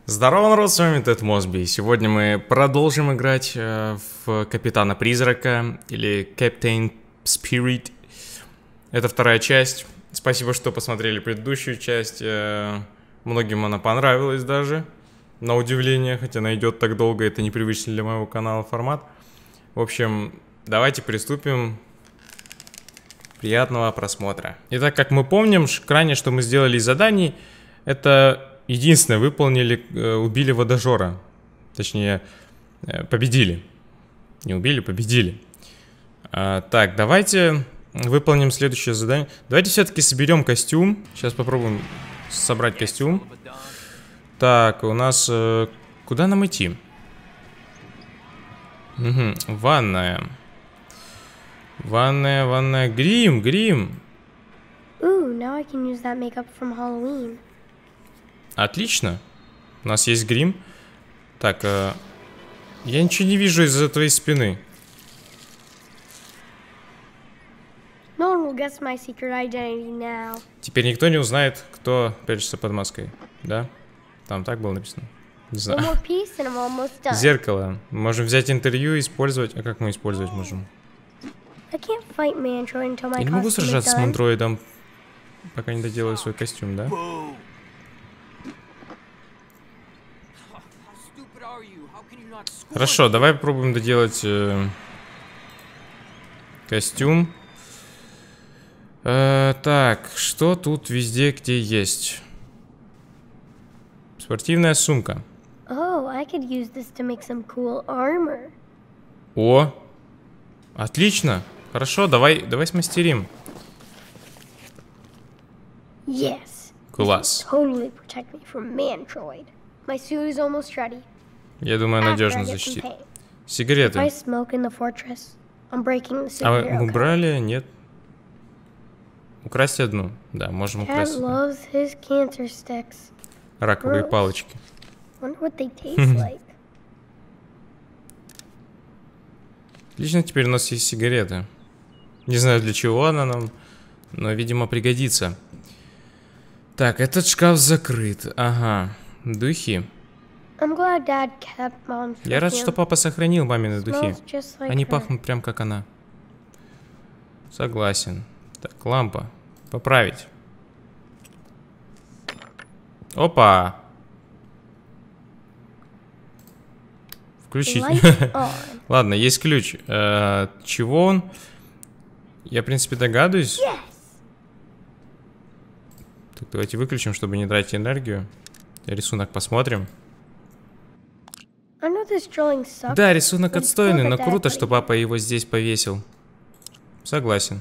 Здорово, народ, с вами Тед Мосби. Сегодня мы продолжим играть в Капитана Призрака или Captain Spirit. Это вторая часть. Спасибо, что посмотрели предыдущую часть. Многим она понравилась даже, на удивление, хотя она идет так долго, это непривычный для моего канала формат. В общем, давайте приступим. Приятного просмотра. Итак, как мы помним, крайнее, что мы сделали из заданий, это... Единственное, выполнили, убили водожора. Точнее, победили. Не убили, победили. Так, давайте выполним следующее задание. Давайте все-таки соберем костюм. Сейчас попробуем собрать костюм. Так, у нас... куда нам идти? Угу, ванная. Ванная. Грим. Ooh, now I can use that makeup from Halloween. Отлично. У нас есть грим. Так, я ничего не вижу из-за твоей спины. No one will guess my secret identity now. Теперь никто не узнает, кто прячется под маской. Да? Там так было написано. Не знаю. One more piece and I'm almost done. Зеркало. Можем взять интервью и использовать. А как мы использовать можем? I can't fight Mantroid until my Я не могу costume is сражаться с done. Мантроидом, пока не доделаю свой костюм, да? Хорошо, давай попробуем доделать костюм. Так, что тут везде, где есть? Спортивная сумка. Oh, I could use this to make some cool armor. О, отлично. Хорошо, давай смастерим. Yes. Класс. Totally protect me from Mantroid. My suit is almost ready. Я думаю, After I надежно get some защитит. paint. If Сигареты. I smoke in the fortress, I'm breaking the А superhero мы code. убрали? Нет. Украсть одну. Да, можем Cat украсть одну. loves his cancer sticks. Раковые Gross. палочки. Wonder what they taste like. Лично теперь у нас есть сигареты. Не знаю, для чего она нам, но, видимо, пригодится. Так, этот шкаф закрыт. Ага. Духи. I'm glad Dad kept on. Я рад, что папа сохранил мамины духи. Smells just like Они her. пахнут прям как она. Согласен. Так, лампа. Поправить. Опа. Включить. Light on. Ладно, есть ключ. Чего он? Я, в принципе, догадываюсь. Yes. Так, давайте выключим, чтобы не тратить энергию. Рисунок посмотрим. I know this drawing sucks. Да, рисунок but it's отстойный, still но the dad круто, put что it папа его здесь повесил. Согласен.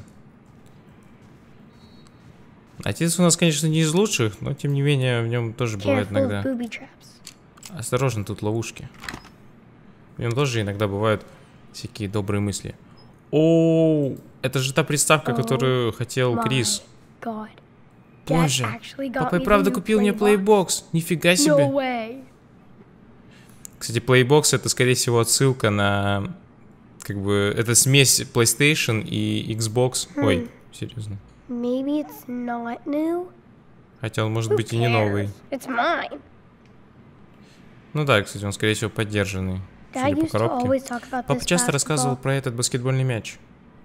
Отец у нас, конечно, не из лучших, но тем не менее в нем тоже бывает Careful of иногда. booby traps. Осторожно, тут ловушки. В нем тоже иногда бывают всякие добрые мысли. Оу, это же та приставка, которую хотел Крис. My God. Dad Боже, actually got папа и me the правда new купил мне Playbox. Playbox. Нифига No себе. way. Кстати, Playbox это, скорее всего, отсылка на... Как бы, это смесь PlayStation и Xbox. Ой, серьезно. Maybe it's not new. Хотя он может Who быть и не cares? новый. It's mine. Ну да, кстати, он, скорее всего, поддержанный. Dad Судя по used to коробке. always talk about Папа this часто рассказывал basketball. про этот баскетбольный мяч.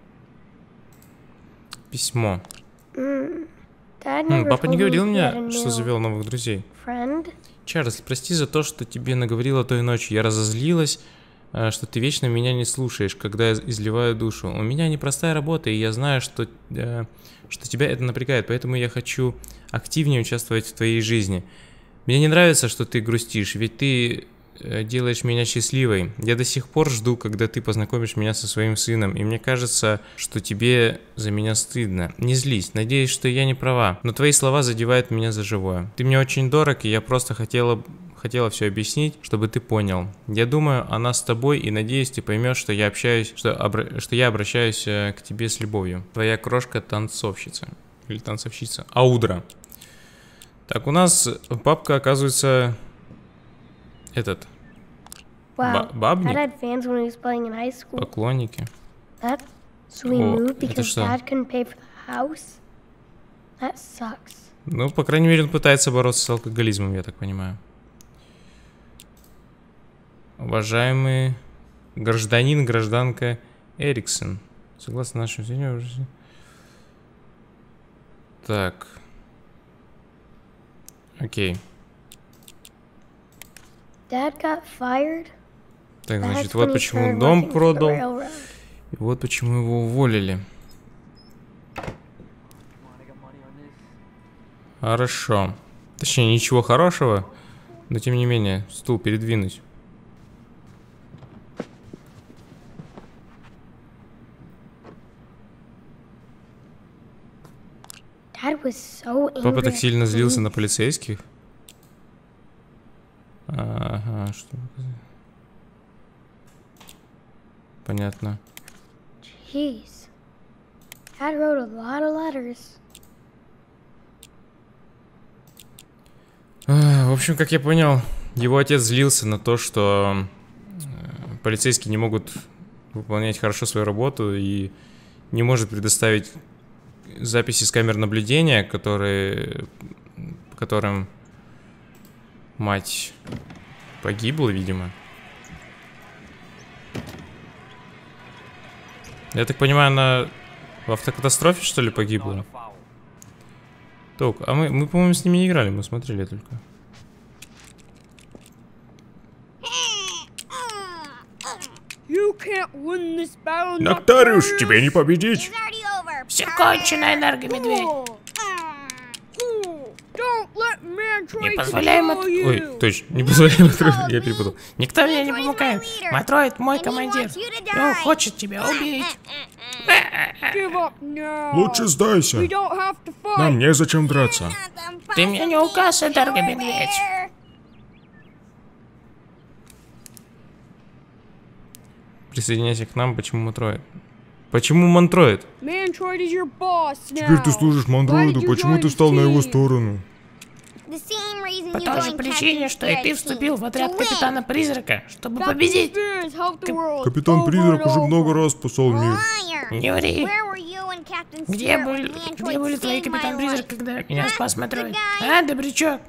Письмо. Dad never Папа не told me говорил he had a мне, что new завел новых друзей. friend. Чарльз, прости за то, что тебе наговорила той ночью. Я разозлилась, что ты вечно меня не слушаешь, когда я изливаю душу. У меня непростая работа, и я знаю, что тебя это напрягает, поэтому я хочу активнее участвовать в твоей жизни. Мне не нравится, что ты грустишь, ведь ты делаешь меня счастливой. Я до сих пор жду, когда ты познакомишь меня со своим сыном, и мне кажется, что тебе за меня стыдно. Не злись, надеюсь, что я не права, но твои слова задевают меня за живое. Ты мне очень дорог, и я просто хотела все объяснить, чтобы ты понял. Я думаю о нас с тобой, и надеюсь, ты поймешь, что я обращаюсь к тебе с любовью. Твоя крошка-танцовщица. Или танцовщица. Аудра. Так, у нас папка, оказывается, этот... Wow. Бабник? Dad had fans when he was playing in high school. Поклонники. That so we О, moved это because что? Dad couldn't pay for the house. That sucks. Ну, по крайней мере, он пытается бороться с алкоголизмом, я так понимаю. Уважаемый гражданин, гражданка Эриксон. Согласно нашему сведению... Так. Окей. Dad got fired. Так, значит, That's вот when he почему started дом working for the продал. railroad. И вот почему его уволили. Хорошо. Точнее, ничего хорошего, но тем не менее, стул передвинуть. Dad was so angry Папа так at сильно злился police. на полицейских. Ага, что... Понятно. Jeez. Dad wrote a lot of letters. В общем, как я понял, его отец злился на то, что полицейские не могут выполнять хорошо свою работу и не может предоставить записи с камер наблюдения, по которым мать погибла, видимо. Я так понимаю, она в автокатастрофе, что ли, погибла? Так, а мы по-моему, с ними не играли, мы смотрели только. Ноктариус, тебе не победить! Все кончено, энергомедведь. Не позволяем Ой, точно, не позволяем Матроид, я перепутал. Никто мне не помогает. Матроид мой командир. И он хочет тебя убить. Лучше сдайся. Нам незачем драться. Ты мне не указ, энергомедведь. Присоединяйся к нам, почему Матроид? Почему Мантроид? Теперь ты служишь Мандроиду, почему ты стал на его сторону? По той же причине, что и ты вступил в отряд Капитана Призрака, чтобы победить. Капитан Призрак уже много раз спасал мир. Не ври. Где были твои Капитан Призрак, когда меня спас Матроид? А, добрячок?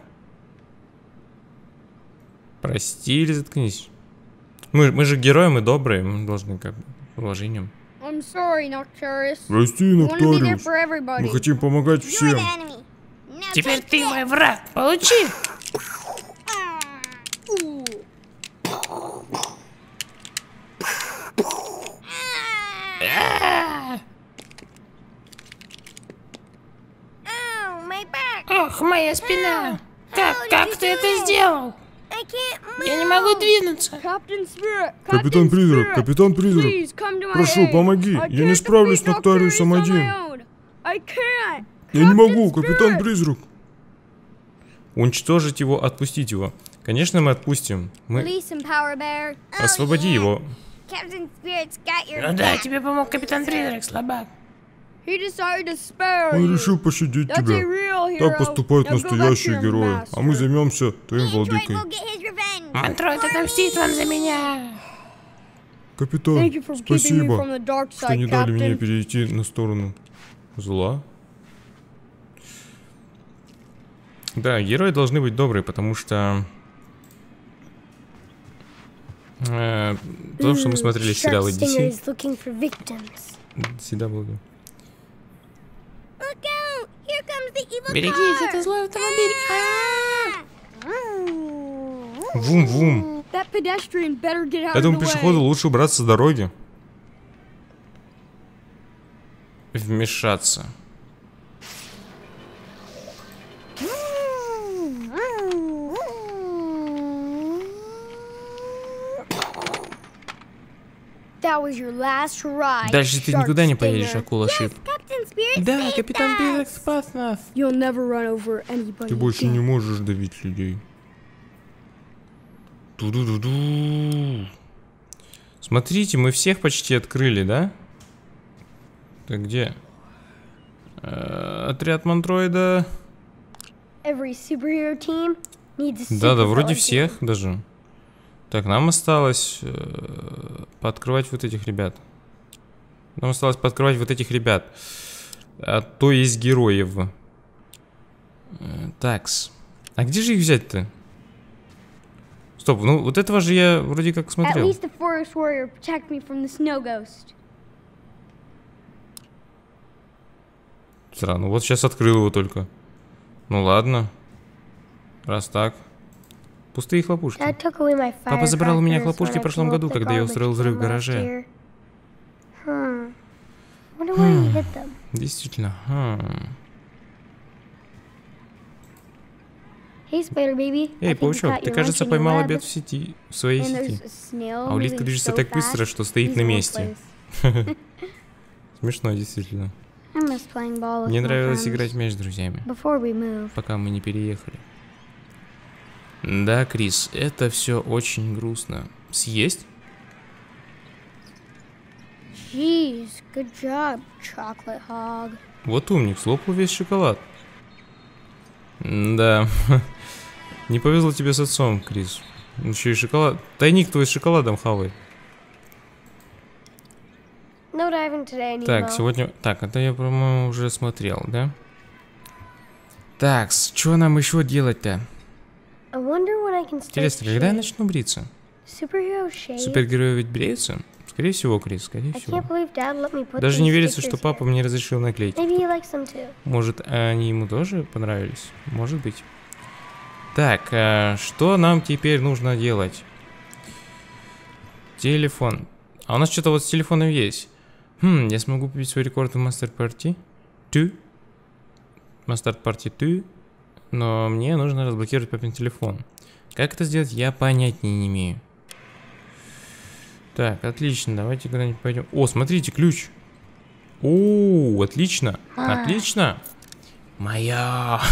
Прости или заткнись. Мы же герои, мы добрые, мы должны как бы уважением. Прости, Ноктариус. Мы хотим помогать всем. Теперь ты мой враг. Получи. Ох, моя спина. Как ты это сделал? Я не могу двинуться. Капитан Призрак, прошу, помоги. Я не справлюсь с Ноктариусом один. Я не могу, Капитан Призрак. Уничтожить его, отпустить его. Конечно, мы отпустим. Освободи его. Ну да, тебе помог Капитан Призрак, слабак. Он решил пощадить тебя. Так поступают настоящие герои. А мы займемся твоим владыкой. Мантроид отомстит вам за меня. Капитан, спасибо, что не дали мне перейти на сторону зла. Да, герои должны быть добрые, потому что... потому что мы смотрели сериалы DC. CW. Берегись, это злой автомобиль. Вум-вум. Этому пешеходу лучше убраться с дороги. Вмешаться. Дальше ты никуда не поедешь, акула Шип. Да, Капитан Призрак спас нас. Ты больше не можешь давить людей. Ду-ду-ду-ду. Смотрите, мы всех почти открыли, да? Так где? Отряд Мантроида. Да, вроде всех даже. Так, нам осталось пооткрывать вот этих ребят. Нам осталось пооткрывать вот этих ребят. То есть героев. Такс. А где же их взять-то? Стоп, ну вот этого же я вроде как At смотрел. least the forest warrior protected me from the snow ghost. Странно, вот сейчас открыл его только. Ну ладно. Раз так. Пустые хлопушки. Dad took away my Папа забрал у меня firecrackers хлопушки when в I прошлом blew up году, the когда я garbage устроил взрыв в can last гараже. year. Wonder where he hid them. Действительно. Hey, spider baby. I Эй, think you паучок, caught ты, your кажется, lunch in your поймал web. обед в своей And сети. there's a snail А улитка moving движется so так быстро, fast. что стоит He's на in one месте. place. Смешно, действительно. I miss playing ball with Мне my нравилось friends играть в мяч с друзьями, before we moved. пока мы не переехали. Да, Крис, это все очень грустно. Съесть? Jeez, good job, chocolate hog. Вот умник, слопал весь шоколад. Да. Не повезло тебе с отцом, Крис. Еще и шоколад. Тайник твой с шоколадом хавает. No diving today, Nemo. Так, сегодня... Так, это я, по-моему, уже смотрел, да? Так, что нам еще делать-то? I wonder when I can start Интересно, to когда я shave. начну бриться? Superhero shave? Супергерои ведь бреются? Скорее всего, Крис, скорее I всего. can't believe Dad let me put Даже не these верится, что stickers папа here. мне разрешил наклеить. Maybe he likes them too. Может, они ему тоже понравились? Может быть. Так, что нам теперь нужно делать? Телефон. А у нас что-то вот с телефоном есть. Я смогу купить свой рекорд в Master Party 2. Master Party 2. Но мне нужно разблокировать папин телефон. Как это сделать, я понятия не имею. Так, отлично, давайте куда-нибудь пойдем. О, смотрите, ключ. О, отлично. Отлично. Моя.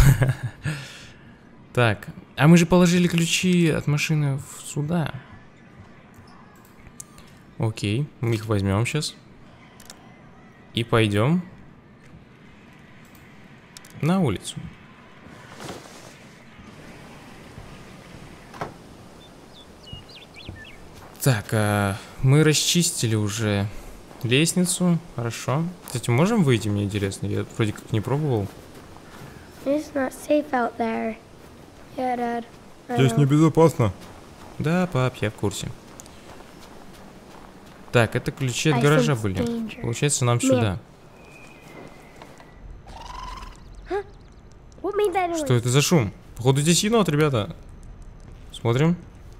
Так, а мы же положили ключи от машины сюда. Окей, мы их возьмем сейчас. И пойдем на улицу. Так, мы расчистили уже лестницу. Хорошо. Кстати, можем выйти, мне интересно? Я вроде как не пробовал. It's not safe out there. Yeah, Dad. I Здесь know. небезопасно. Да, пап, я в курсе. Так, это ключи от I гаража sense были. danger. Получается, нам Нет. сюда. What made that noise? Что это за шум? Походу здесь енот, ребята. Смотрим.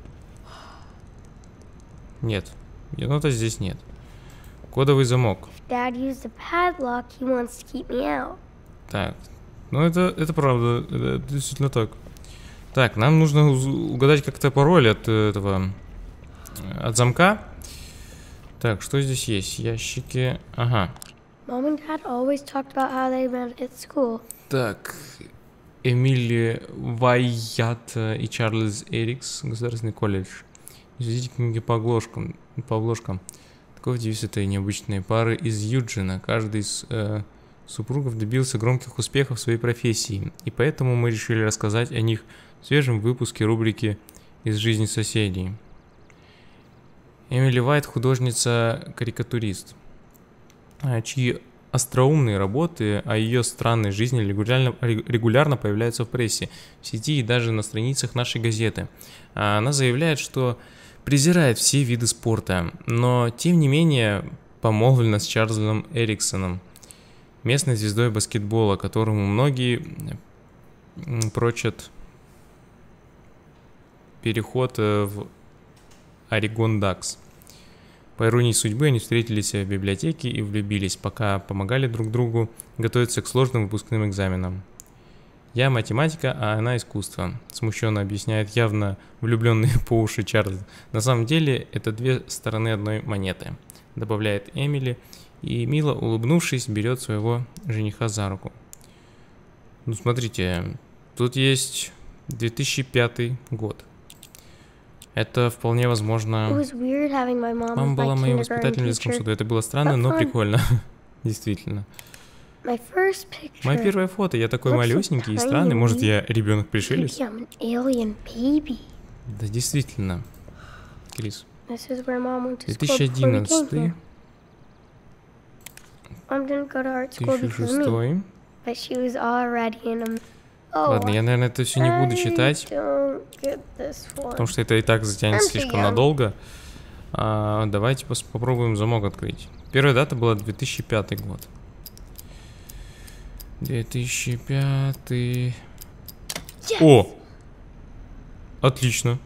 Нет, енота здесь нет. Кодовый замок. Dad used a padlock. He wants to keep me out. Так, ну это правда, это действительно так. Так, нам нужно угадать как-то пароль от этого, от замка. Так, что здесь есть? Ящики, ага. Mom and Dad always talked about how they met at school. Так, Эмили Вайят и Чарльз Эрикс, Государственный колледж. Изведите книги по обложкам. Таков девиз этой необычной пары из Юджина. Каждый из супругов добился громких успехов в своей профессии, и поэтому мы решили рассказать о них в свежем выпуске рубрики «Из жизни соседей». Эмили Вайт – художница-карикатурист, чьи остроумные работы о ее странной жизни регулярно появляются в прессе, в сети и даже на страницах нашей газеты. Она заявляет, что презирает все виды спорта, но тем не менее помолвлена с Чарльзом Эриксоном, местной звездой баскетбола, которому многие прочат переход в Орегон Дакс. По иронии судьбы, они встретились в библиотеке и влюбились, пока помогали друг другу готовиться к сложным выпускным экзаменам. Я математика, а она искусство, смущенно объясняет явно влюбленный по уши Чарльз. На самом деле, это две стороны одной монеты, добавляет Эмили, и мило улыбнувшись, берет своего жениха за руку. Ну, смотрите, тут есть 2005 год. Это вполне возможно... It was weird having my mom Мама as была my моим kindergarten воспитателем в детском teacher. саду. Это было странно, But но fun. прикольно. Действительно. My first picture. Мое первое фото. Я такой Looks so малюсенький и странный. tiny. Может, я ребенок-пришелец? Maybe I'm an alien baby. Да, действительно. Крис. This is where Mom went to school before we came 2011, here. Mom didn't go to art school because of me, 2006. but she was already in a Ладно, я, наверное, это все не буду читать, потому что это и так затянется слишком надолго. Давайте попробуем замок открыть. Первая дата была 2005 год. 2005. О! Отлично.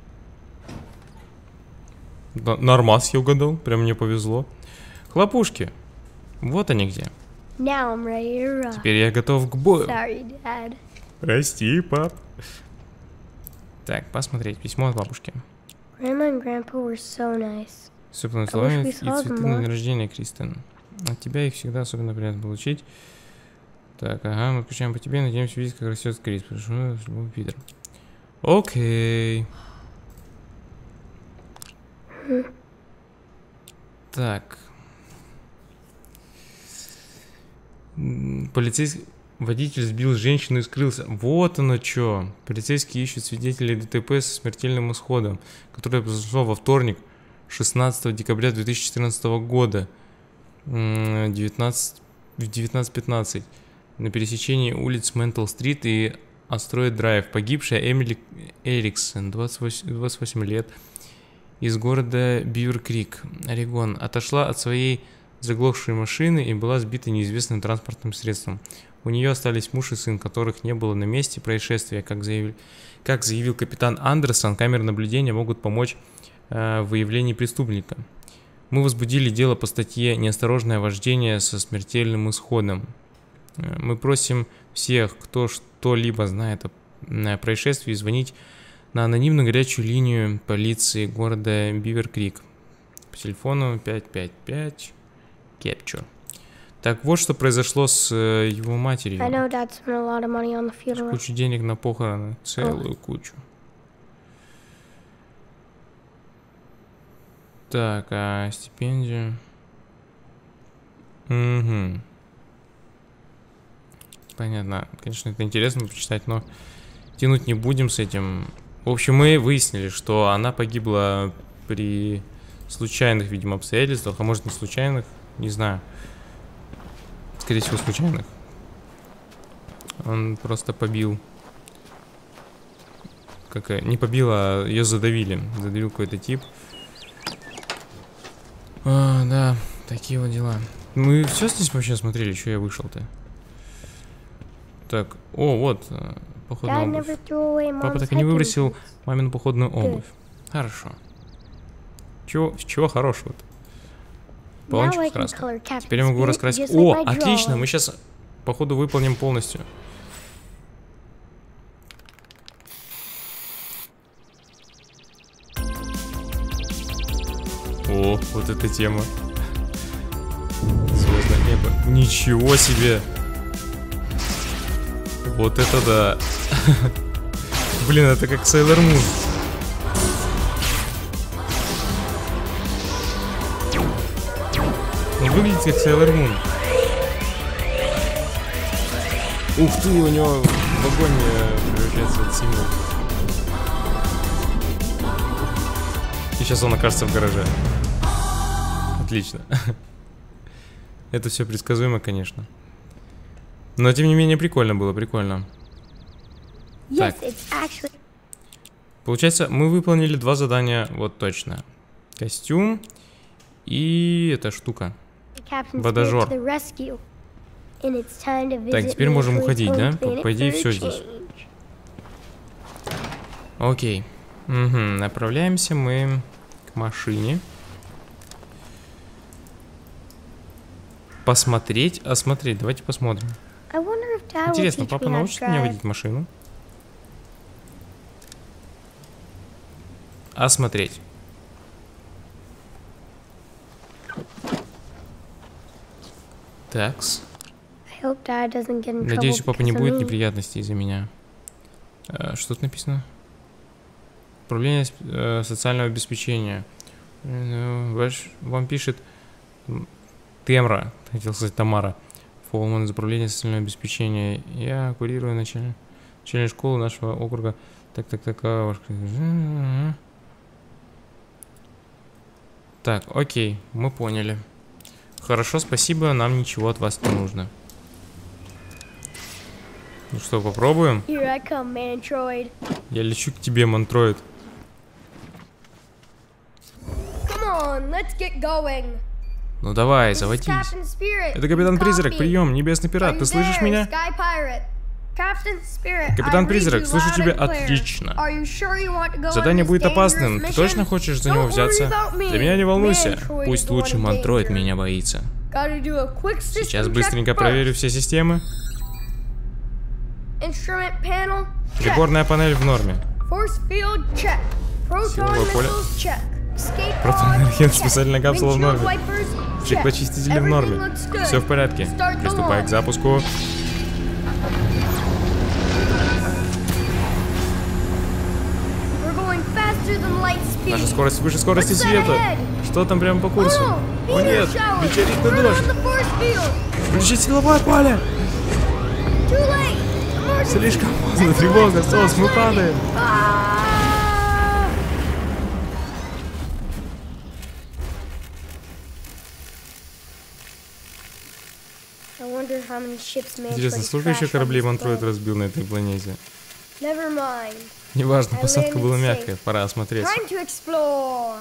Нормас я угадал, прям мне повезло. Хлопушки. Вот они где. Теперь я готов к бою. Прости, пап. Так, посмотреть. Письмо от бабушки. Сыпные словами и цветы на день рождения, Кристен. От тебя их всегда особенно приятно получить. Так, ага, мы скучаем по тебе, надеемся видеть, как растет Крис. Прошу, Питер. Окей. Так. Полицейский водитель сбил женщину и скрылся. Вот оно что. Полицейские ищут свидетелей ДТП со смертельным исходом, которое произошло во вторник, 16 декабря 2014 года в 19:15 на пересечении улиц Ментл-стрит и Астроид-драйв. Погибшая Эмили Эриксон, 28 лет, из города Бивер-Крик, Орегон, отошла от своей заглохшей машины и была сбита неизвестным транспортным средством. У нее остались муж и сын, которых не было на месте происшествия. Как заявил капитан Андерсон, камеры наблюдения могут помочь в выявлении преступника. Мы возбудили дело по статье «Неосторожное вождение со смертельным исходом». Мы просим всех, кто что-либо знает о происшествии, звонить на анонимную горячую линию полиции города Бивер-Крик по телефону 555 Capture. Так, вот что произошло с его матерью. Кучу денег на похороны, целую кучу. Так, а стипендию? Угу. Понятно. Конечно, это интересно почитать, но тянуть не будем с этим. В общем, мы выяснили, что она погибла при случайных, видимо, обстоятельствах, а может не случайных, не знаю. Скорее всего, случайных. Он просто побил. Не побил, а ее задавили. Задавил какой-то тип. Да, такие вот дела. Мы все здесь вообще смотрели, что я вышел-то. Так, вот, походная обувь. Папа так и не выбросил мамину походную обувь. Хорошо. Чего хорошего-то? Баллончик краска. Теперь я могу раскрасить. О, отлично, мы сейчас, походу, выполним полностью. О, вот эта тема. Звездное небо. Ничего себе! Вот это да. Блин, это как Sailor Moon. Он выглядит как Sailor Moon. Ух ты, у него в огонь превращается этот символ. И сейчас он окажется в гараже. Отлично. Это все предсказуемо, конечно. Но, тем не менее, прикольно было, прикольно. Так. Получается, мы выполнили 2 задания, вот точно. Костюм и эта штука. Водожор. Так, теперь можем уходить, да? По идее, все здесь. Окей. Угу, направляемся мы к машине. Посмотреть, осмотреть. Давайте посмотрим. Интересно, папа научит меня водить машину? Осмотреть. Такс. Надеюсь, у папы не будет неприятностей из-за меня. Что тут написано? Управление социального обеспечения. Вам пишет Темра, хотел сказать Тамара. Фолман из управления социального обеспечения. Я курирую начальную школу нашего округа. Так, окей, мы поняли. Хорошо, спасибо, нам ничего от вас не нужно. Ну что, попробуем? Here I come, Mantroid. Я лечу к тебе, Мантроид. Come on, let's get going. Ну давай, This is заводись. Captain Spirit. Это Капитан Призрак, Copy. прием, Небесный Are пират, you ты слышишь there, меня? Sky Pirate? Captain Spirit, Капитан I read Призрак, you слышу loud тебя and clear. отлично. Are you sure you want to go on Задание this будет опасным, dangerous ты точно mission? хочешь за него Don't worry взяться? about me. За меня не волнуйся, Mantroid пусть is the one лучше in Мантроид danger. меня боится. Gotta do a quick system Сейчас check быстренько first. проверю все системы. Instrument panel, check. Приборная панель в норме. Force field, check. Proton Силовое поле. missiles, check. Escape Протоэнергия, pod, check. специальная капсула в Windshield норме. wipers, check. Стеклоочистители в норме. Everything looks good. Все в порядке. Start the Приступай к launch. запуску. We're going faster than light speed. Наша скорость выше скорости What's that света. ahead? Что там прямо по курсу? Oh, О нет, shower. метеоритный Turn дождь. on the force field. Включи силовое поле. Too late. Emergency. Слишком поздно, SOS, тревога, crash СОС, мы landing. падаем. Ah! I wonder how many ships Mantroid Интересно, сколько еще crashed on кораблей this Мантроид planet. разбил на этой планете? Never mind. Неважно, I посадка landed была safe. мягкая, пора осмотреться. Time to explore.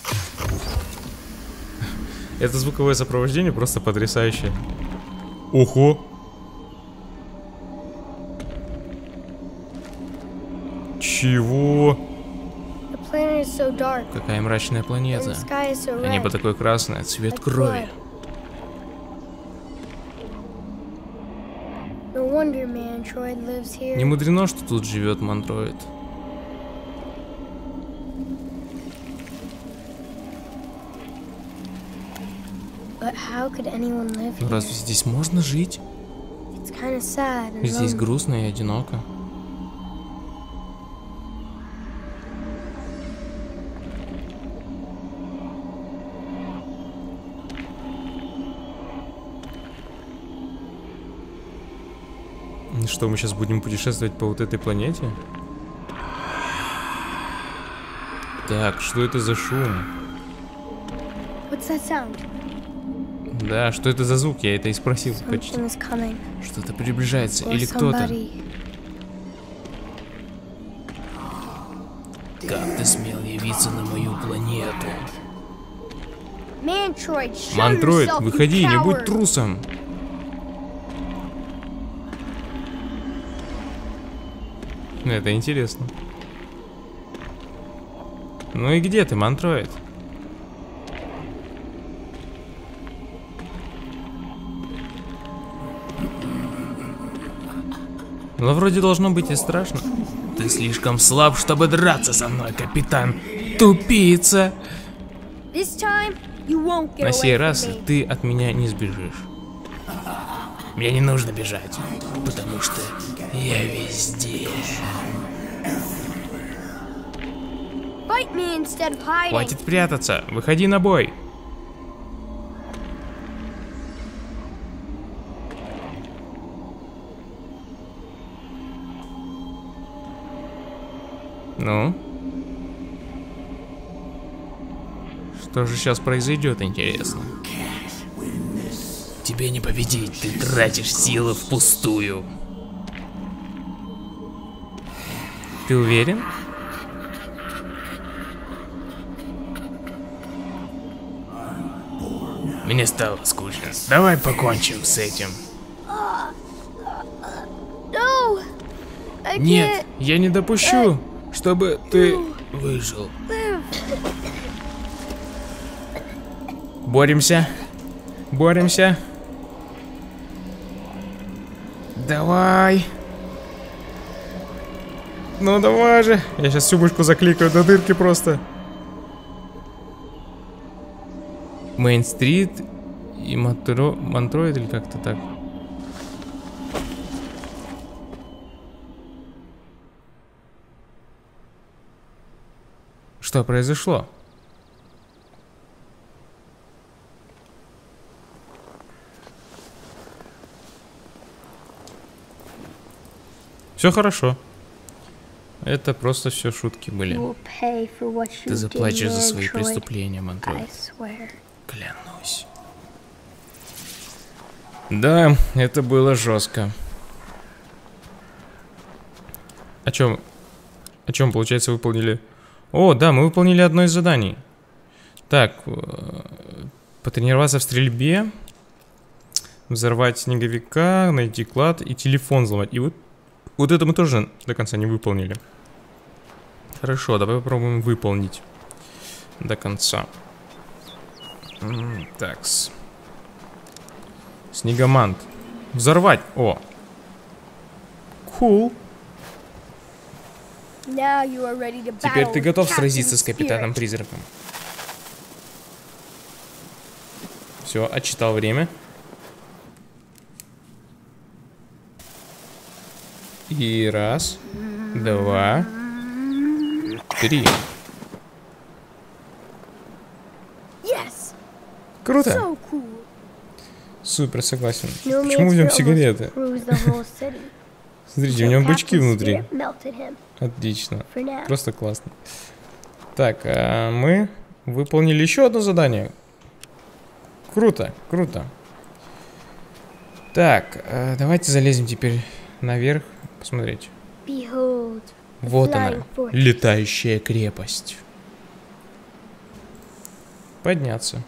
Это звуковое сопровождение просто потрясающее. Ого! Чего? The planet is so dark. Какая мрачная And планета. the sky is so А небо red. такое красное, цвет Like крови. blood. No wonder Mantroid lives here. Не мудрено, что тут живет Мантроид. But how could anyone live Ну here? разве здесь можно жить? It's kind of sad and Здесь lonely. грустно и одиноко. Что, мы сейчас будем путешествовать по вот этой планете? Так, что это за шум? What's that sound? Да, что это за звук? Я это и спросил. Почти. Something is coming. Что-то приближается. Or Или кто-то. somebody. Как ты смел явиться на мою планету? Mantroid, show Мантроид, yourself, you выходи, не будь coward. трусом. Это интересно. Ну и где ты, Мантроид? Но вроде должно быть и страшно. Ты слишком слаб, чтобы драться со мной, капитан. Тупица. This time, you won't get На сей away from раз me. ты от меня не сбежишь. Мне не нужно бежать, потому что я везде. Fight me instead of hiding. Хватит прятаться, выходи на бой. Ну? Что же сейчас произойдет, интересно? Тебе не победить, ты тратишь силы впустую. Ты уверен? Мне стало скучно. Давай покончим с этим. No! I Нет, can't я не допущу, чтобы ты выжил. live. Боремся. Боремся. Давай. Ну давай же. Я сейчас всю мышку закликаю до дырки просто. Мейн-стрит и Мантроид или как-то так. Что произошло? Все хорошо. Это просто все шутки были. You will pay for what you Ты заплатишь did, за свои Mantroid. преступления, I Мантроид. swear. Клянусь. Да, это было жестко. О чем, получается, выполнили? О, да, мы выполнили одно из заданий. Так, потренироваться в стрельбе, взорвать снеговика, найти клад и телефон взломать. И вот это мы тоже до конца не выполнили. Хорошо, давай попробуем выполнить до конца. Такс. Снегомант. Взорвать. О. Cool. Теперь ты готов сразиться с капитаном-призраком. Все, отчитал время. И раз, два, три. Круто. Супер, согласен. Почему в нем сигареты? Смотрите, у него бычки внутри. Отлично. Просто классно. Так, мы выполнили еще одно задание. Круто, круто. Так, давайте залезем теперь наверх, посмотреть. Вот она, летающая крепость. Подняться.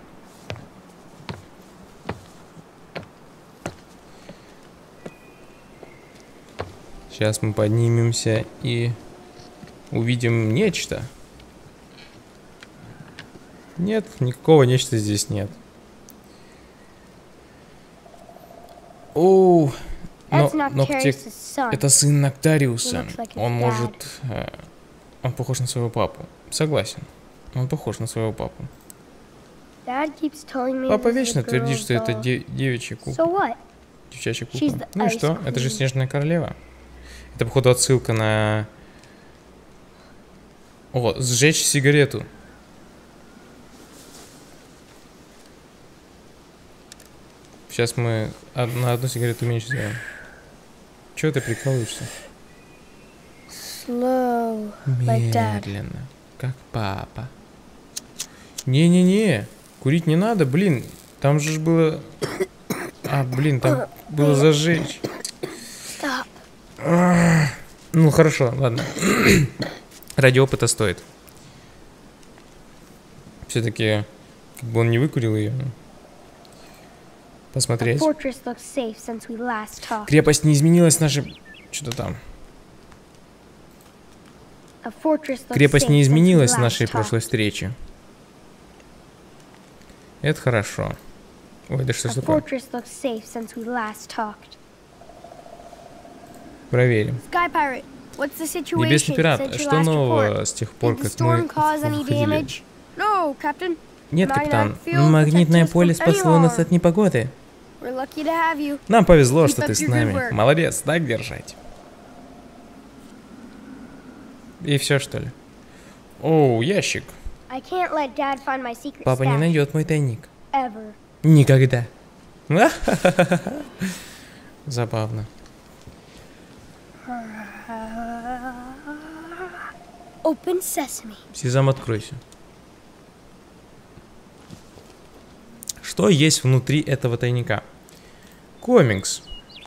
Сейчас мы поднимемся и увидим нечто. Нет, никакого нечто здесь нет. О, это сын Ноктариуса. Он может... Он похож на своего папу. Согласен. Он похож на своего папу. Папа вечно твердит, что это девичья кукла. Девчачья кукла. Ну и что? Это же Снежная Королева. Это, походу, отсылка на... О, сжечь сигарету. Сейчас мы на одну сигарету меньше сделаем. Чего ты прикалываешься? Медленно, как папа. Не-не-не, курить не надо, блин. Там же было... блин, там было зажечь. Ну, хорошо, ладно. Ради опыта стоит. Все-таки, как бы он не выкурил ее. Посмотреть. Крепость не изменилась, нашей... Что-то там. Крепость не изменилась с нашей прошлой встречи. Это хорошо. Ой, да что такое? Проверим. Небесный пират, что нового с тех пор, как мы выходили? Нет, капитан. Магнитное поле спасло нас от непогоды. Нам повезло, что ты с нами. Молодец, так держать. И все, что ли? Оу, ящик. Папа не найдет мой тайник. Никогда. Забавно. Сезам, откройся. Что есть внутри этого тайника? Комикс.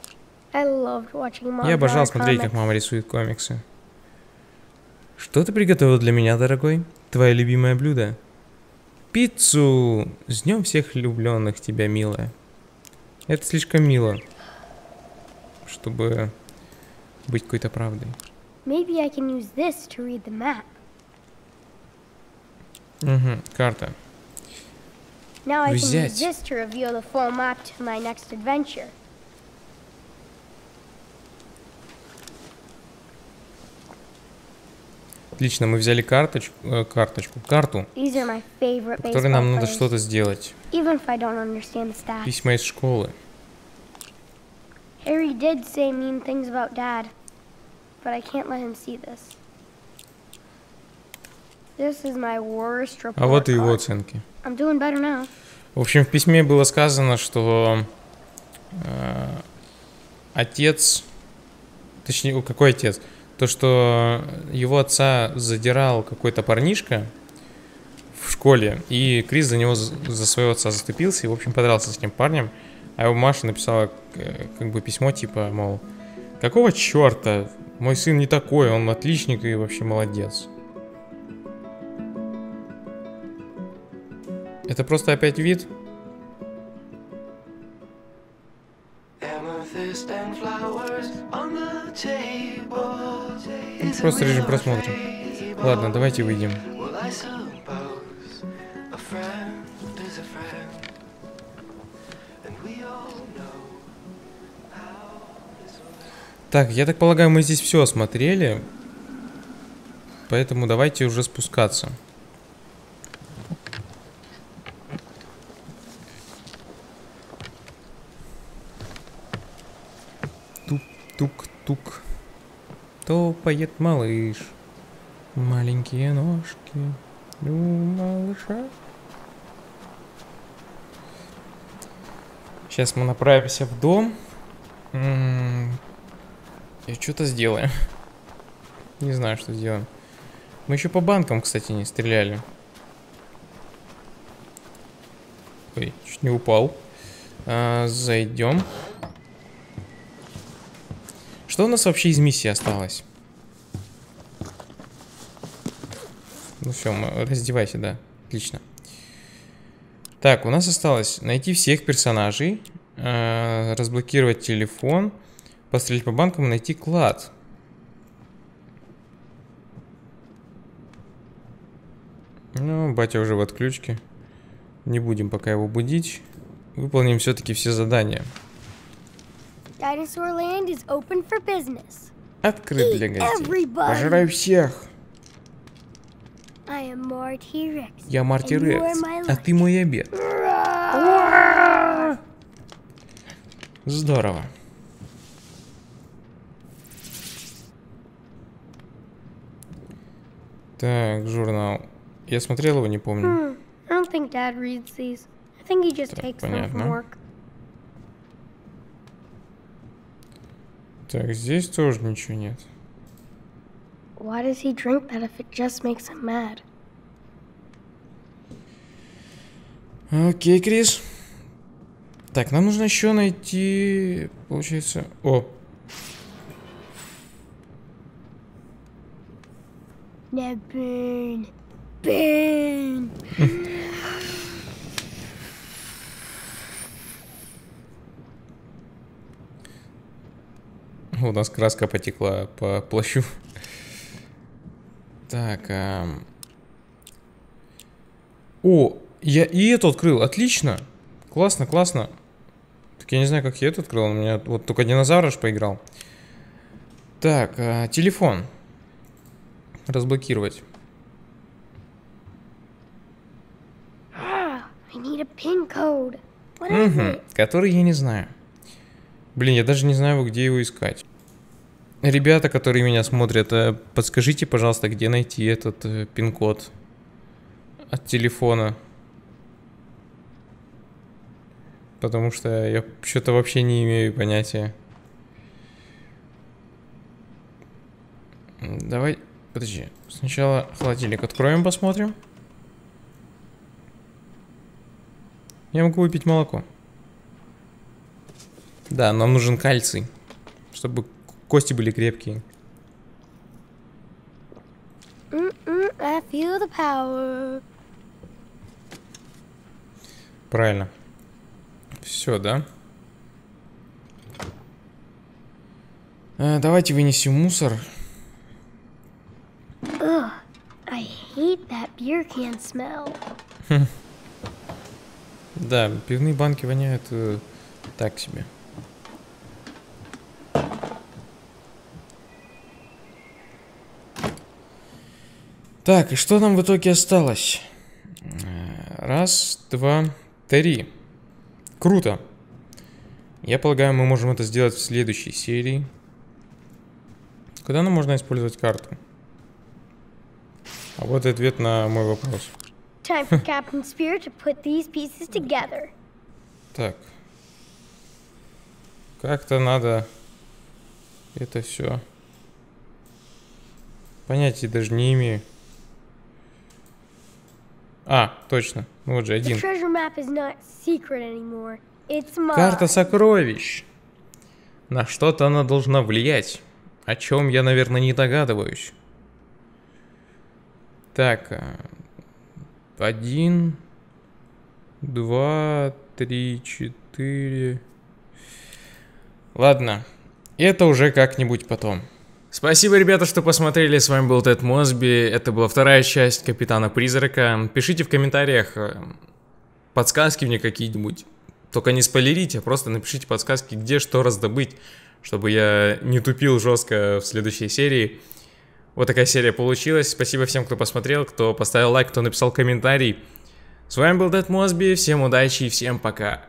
Я обожал смотреть, как мама рисует комиксы. Что ты приготовил для меня, дорогой? Твое любимое блюдо? Пиццу! С днем всех влюбленных тебя, милая. Это слишком мило, чтобы быть какой-то правдой. Угу, карта. Взять. Отлично, мы взяли карту, по которой нам надо что-то сделать. Письма из школы. Harry did say mean things about Dad, but I can't let him see this. This is my worst report. А вот и его оценки. I'm doing better now. В общем, в письме было сказано, что отец, точнее, какой отец? То, что его отца задирал какой-то парнишка в школе, и Крис за него, за своего отца заступился, и, в общем, подрался с этим парнем. А его Маша написала как бы письмо, типа, мол, какого черта Мой сын не такой, он отличник и вообще молодец. Это просто опять вид? Просто режим просмотра. Ладно, давайте выйдем. Так, я так полагаю, мы здесь все осмотрели. Поэтому давайте уже спускаться. Тук-тук-тук. Топает малыш. Маленькие ножки у малыша. Сейчас мы направимся в дом. И что-то сделаем. Не знаю, что сделаем. Мы еще по банкам, кстати, не стреляли. Ой, чуть не упал. Зайдем. Что у нас вообще из миссии осталось? Ну все, раздевайся, да. Отлично. Так, у нас осталось найти всех персонажей, разблокировать телефон, пострелять по банкам и найти клад. Ну, батя уже в отключке. Не будем пока его будить. Выполним все-таки все задания. Dinosaur Land is open for business. Открыт для гостей. Пожираю всех. Я Марти Рекс, а ты мой обед. Здорово. Так, журнал. Я смотрел его, не помню. Так, понятно. Так, здесь тоже ничего нет. Why does he drink that if it just makes him mad? Окей, Крис. Так, нам нужно еще найти, получается... О! Burn. Burn. У нас краска потекла по плащу. Так, О, я и эту открыл, отлично. Классно, классно. Так я не знаю, как я эту открыл, у меня вот только динозавр аж поиграл. Так, телефон. Разблокировать. I need a pin code. What is it? Который я не знаю. Блин, я даже не знаю, где его искать. Ребята, которые меня смотрят, подскажите, пожалуйста, где найти этот пин-код от телефона. Потому что я что-то вообще не имею понятия. Давай, подожди. Сначала холодильник откроем, посмотрим. Я могу выпить молоко. Да, нам нужен кальций, чтобы кости были крепкие. I feel the power. Правильно. Все, да? Давайте вынесем мусор. Ugh, I hate that beer can smell. Да, пивные банки воняют так себе. Так, и что нам в итоге осталось? Раз, два, три. Круто. Я полагаю, мы можем это сделать в следующей серии. Когда нам можно использовать карту? А вот ответ на мой вопрос. Time for Captain Spear to put these pieces together. Так. Как-то надо это все. Понятия даже не имею. А, точно. Вот же один. Карта сокровищ. На что-то она должна влиять. о чем я, наверное, не догадываюсь. Так, 1, 2, 3, 4. Ладно, это уже как-нибудь потом. Спасибо, ребята, что посмотрели. С вами был Тед Мосби. Это была вторая часть Капитана Призрака. Пишите в комментариях подсказки мне какие-нибудь. Только не спойлерите, а просто напишите подсказки, где что раздобыть, чтобы я не тупил жестко в следующей серии. Вот такая серия получилась. Спасибо всем, кто посмотрел, кто поставил лайк, кто написал комментарий. С вами был Тед Мосби. Всем удачи и всем пока.